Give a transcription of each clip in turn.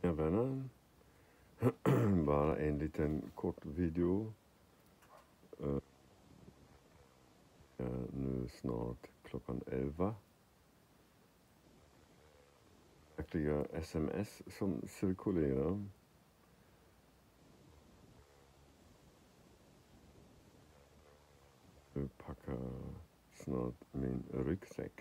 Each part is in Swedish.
Ja, vänner, bara en liten kort video. Nu snart klockan 11. Verkliga sms som cirkulerar. Jag packar snart min ryggsäck.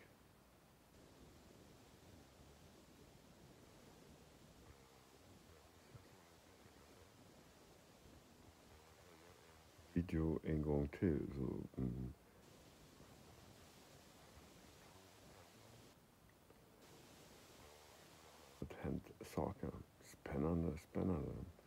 Video en gång till. Så, det har hänt saker. Spännande.